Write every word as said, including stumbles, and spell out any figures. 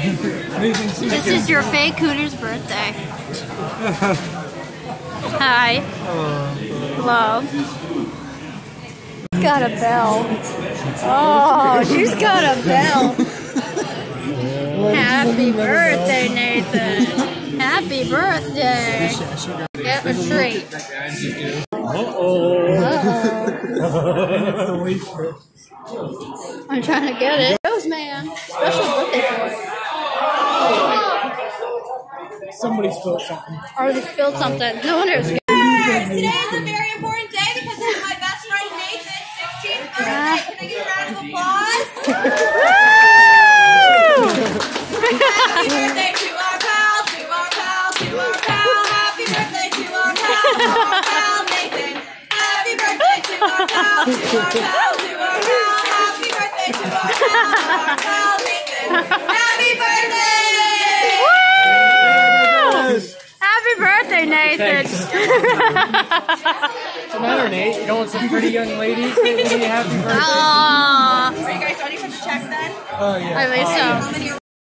This is your fake Cooter's birthday. Hi. Hello. She's got a bell. Oh, she's got a bell. Happy birthday, Nathan. Happy birthday. Get a treat. Uh-oh. Uh-oh. I'm trying to get it. Rose man. Special birthday boy. Somebody spilled something. Or they spilled something. No one knows. Today is a very important day because it's my best friend Nathan's sixteenth birthday. Can I get a round of applause? Happy birthday to our pal, to our pal, to our pal. Happy birthday to our pal, to our pal Nathan. Happy birthday to our pal, to our pal, to our pal. Happy birthday to our pal, to our pal Nathan. Happy birthday! Happy birthday, Nathan. What's the matter, Nate? You don't want some pretty young ladies to be happy birthday? Aww. Are you guys ready for the check then? Oh, yeah. I think so.